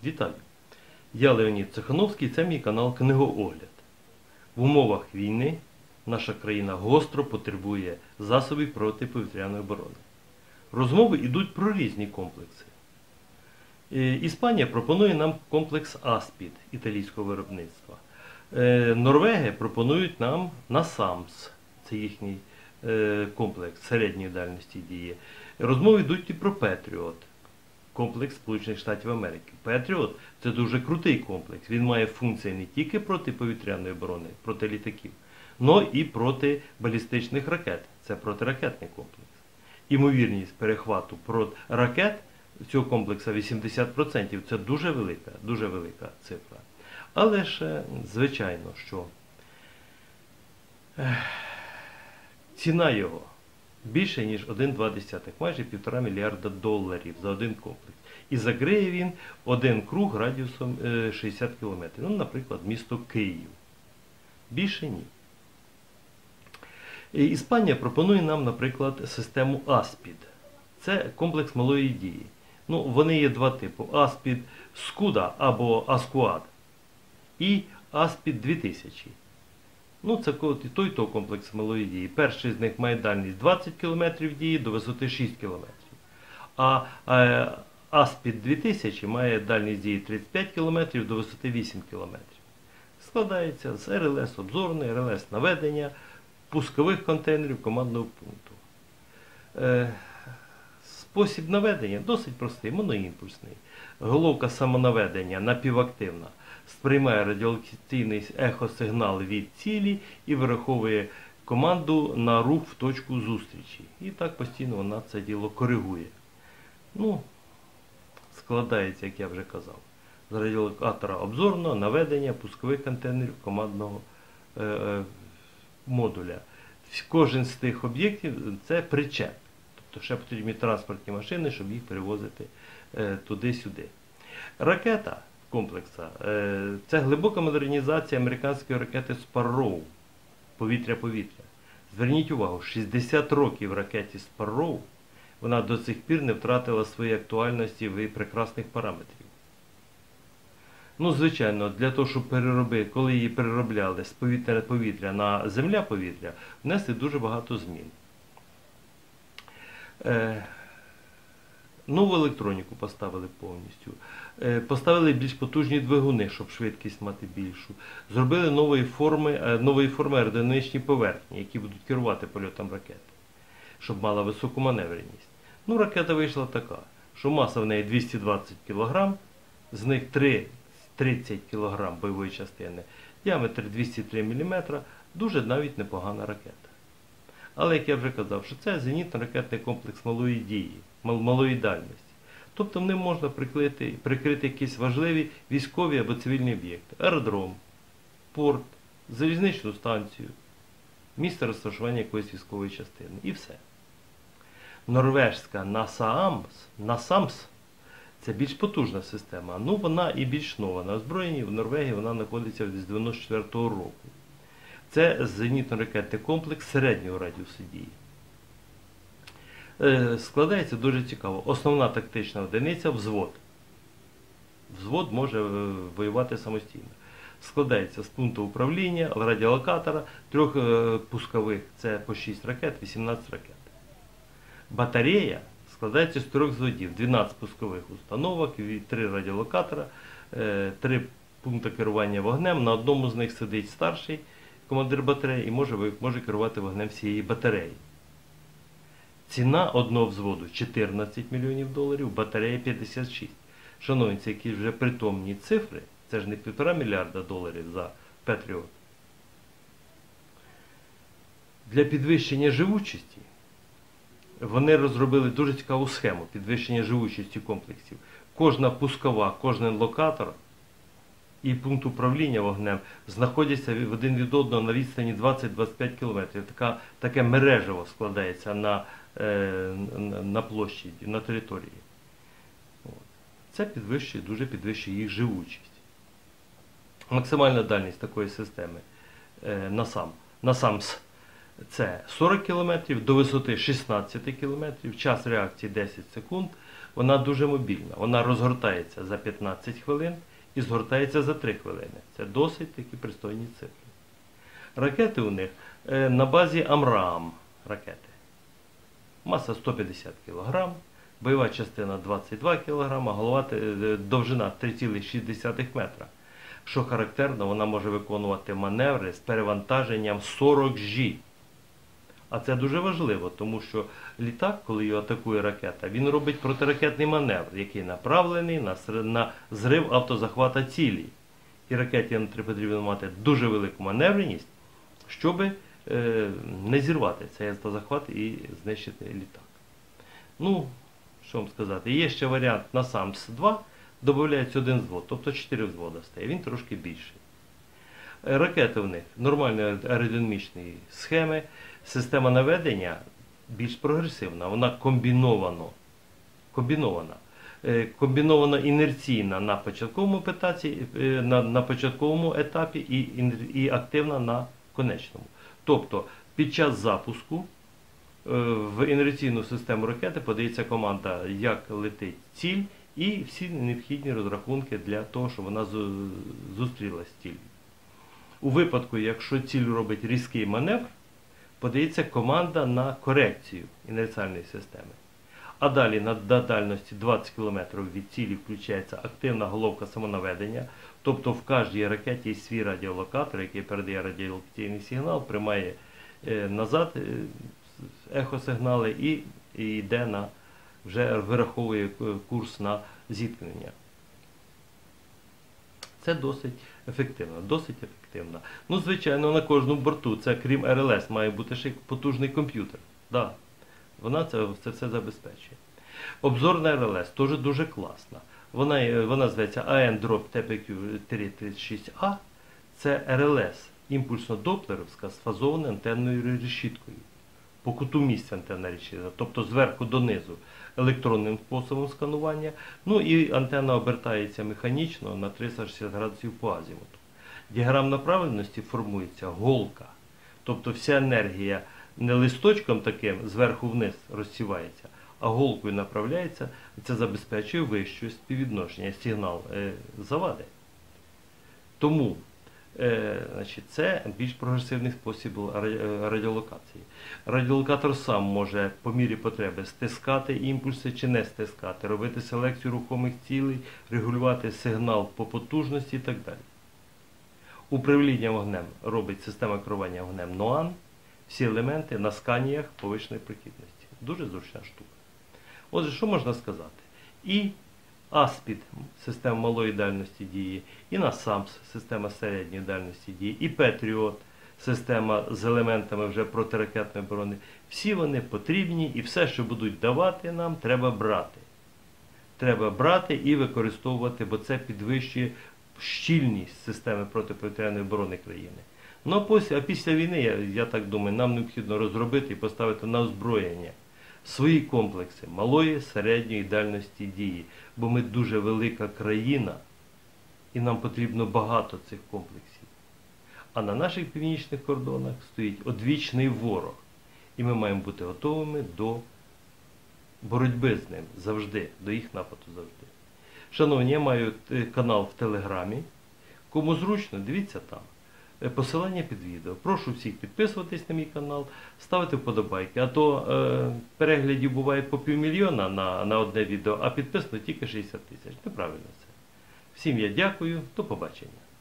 Вітаю! Я Леонід Цехановський, це мій канал Книгоогляд. В умовах війни наша країна гостро потребує засобів протиповітряної оборони. Розмови йдуть про різні комплекси. Іспанія пропонує нам комплекс Аспід італійського виробництва. Норвеги пропонують нам NASAMS, це їхній комплекс середньої дальності дії. Розмови йдуть і про Patriot. Комплекс Сполучених Штатів Америки. Patriot – це дуже крутий комплекс. Він має функції не тільки протиповітряної оборони, проти літаків, але і проти балістичних ракет. Це протиракетний комплекс. Імовірність перехвату ракет цього комплексу 80%. Це дуже велика цифра. Але ж, звичайно, що ціна його більше, ніж 1,2, майже $1,5 мільярда за один комплекс. І закриє він один круг радіусом 60 км. Ну, наприклад, місто Київ. Більше ні. Іспанія пропонує нам, наприклад, систему Аспід. Це комплекс малої дії. Ну, вони є два типи. Аспід Скуда або Аскуад і Аспід 2000. Ну, це той комплекс малої дії. Перший з них має дальність 20 км дії до висоти 6 км. А Аспід 2000 має дальність дії 35 км до висоти 8 км. Складається з РЛС обзорної, РЛС наведення, пускових контейнерів командного пункту. Спосіб наведення досить простий, моноімпульсний. Головка самонаведення напівактивна. Сприймає радіолокаційний ехосигнал від цілі і вираховує команду на рух в точку зустрічі. І так постійно вона це діло коригує. Ну, складається, як я вже казав, з радіолокатора обзорного, наведення, пускових контейнерів командного модуля. Кожен з тих об'єктів – це причеп. Тобто ще потрібні транспортні машини, щоб їх перевозити туди-сюди. Ракета комплекса – це глибока модернізація американської ракети Sparrow, повітря-повітря. Зверніть увагу, 60 років ракеті Sparrow, вона до сих пір не втратила своєї актуальності і прекрасних параметрів. Ну, звичайно, для того, щоб коли її переробляли з повітря-повітря на земля-повітря, внесли дуже багато змін. Нову електроніку поставили повністю. Поставили більш потужні двигуни, щоб швидкість мати більшу. Зробили нової форми аеродинамічні поверхні, які будуть керувати польотом ракети, щоб мала високу маневреність. Ну, ракета вийшла така, що маса в неї 220 кг, з них 30 кг бойової частини, діаметр 203 мм, дуже навіть непогана ракета. Але, як я вже казав, що це зенітно-ракетний комплекс малої дії, малої дальності. Тобто в ним можна прикрити якісь важливі військові або цивільні об'єкти. Аеродром, порт, залізничну станцію, місце розташування якоїсь військової частини. І все. Норвежська NASAMS – це більш потужна система. Ну, вона і більш нова. На озброєнні в Норвегії вона знаходиться з 94-го року. Це зенітно-ракетний комплекс середнього радіусу дії. Складається дуже цікаво. Основна тактична одиниця – взвод. Взвод може воювати самостійно. Складається з пункту управління, радіолокатора, 3 пускових, це по 6 ракет, 18 ракет. Батарея складається з 3 взводів, 12 пускових установок, 3 радіолокатора, 3 пункти керування вогнем. На одному з них сидить старший командир батареї і може керувати вогнем всієї батареї. Ціна одного взводу – $14 мільйонів, батарея – 56. Шановні, це які вже притомні цифри, це ж не $1,5 мільярда за Patriot. Для підвищення живучості вони розробили дуже цікаву схему підвищення живучості комплексів. Кожна пускова, кожен локатор і пункт управління вогнем знаходяться один від одного на відстані 20-25 км. Таке мережево складається на площі, на території. Це дуже підвищує їх живучість. Максимальна дальність такої системи NASAMS – це 40 км, до висоти 16 км, час реакції 10 секунд, Вона дуже мобільна. Вона розгортається за 15 хвилин і згортається за 3 хвилини. Це досить такі пристойні цифри. Ракети у них на базі Амрам ракети. Маса 150 кг, бойова частина 22 кг, довжина 3,6 метра. Що характерно, вона може виконувати маневри з перевантаженням 40 G. А це дуже важливо, тому що літак, коли його атакує ракета, він робить протиракетний маневр, який направлений на зрив автозахвата цілі. І ракеті потрібно мати дуже велику маневреність, щоб не зірвати цей автозахват і знищити літак. Ну, що вам сказати, є ще варіант на САМС-2, додається один взвод, тобто 4 взвода стає, він трошки більший. Ракети в них нормальної аеродинамічної схеми, система наведення більш прогресивна, вона комбінована інерційна на початковому етапі і активна на конечному. Тобто під час запуску в інерційну систему ракети подається команда, як летить ціль, і всі необхідні розрахунки для того, щоб вона зустрілася з ціллю. У випадку, якщо ціль робить різкий маневр, подається команда на корекцію інерціальної системи. А далі на дальності 20 км від цілі включається активна головка самонаведення, тобто в кожній ракеті є свій радіолокатор, який передає радіолокаційний сигнал, приймає назад ехосигнали і йде вже вираховує курс на зіткнення. Це досить ефективно. Ну, звичайно, на кожному борту, це крім РЛС, має бути ще й потужний комп'ютер. Да, вона це все забезпечує. Обзорна РЛС теж дуже класна. Вона зветься AN-Drop TPQ-36A. Це РЛС, імпульсно-доплеровська з фазованою антенною решіткою. По куту місця антенна решітка, тобто зверху донизу електронним способом сканування. Ну і антенна обертається механічно на 360 градусів по азімуту. Діаграм направленості формується голка. Тобто вся енергія не листочком таким зверху вниз розсівається, а голкою направляється. Це забезпечує вище співвідношення сигнал завади. Тому це більш прогресивний спосіб радіолокації. Радіолокатор сам може по мірі потреби стискати імпульси чи не стискати, робити селекцію рухомих цілей, регулювати сигнал по потужності і так далі. Управління вогнем робить система керування вогнем НОАН, всі елементи на сканіях повишеної прохідності. Дуже зручна штука. Отже, що можна сказати? І АСПІД – система малої дальності дії, і NASAMS – система середньої дальності дії, і Patriot – система з елементами вже протиракетної оборони. Всі вони потрібні, і все, що будуть давати нам, треба брати. Треба брати і використовувати, бо це підвищує щільність системи протиповітряної оборони країни. Ну, а після війни, я так думаю, нам необхідно розробити і поставити на озброєння свої комплекси малої, середньої дальності дії. Бо ми дуже велика країна, і нам потрібно багато цих комплексів. А на наших північних кордонах стоїть одвічний ворог. І ми маємо бути готовими до боротьби з ним завжди, до їх нападу завжди. Шановні, я маю канал в Телеграмі. Кому зручно, дивіться там. Посилання під відео. Прошу всіх підписуватись на мій канал, ставити вподобайки. А то переглядів буває по 500 000 на одне відео, а підписано тільки 60 000. Неправильно це. Всім я дякую, до побачення.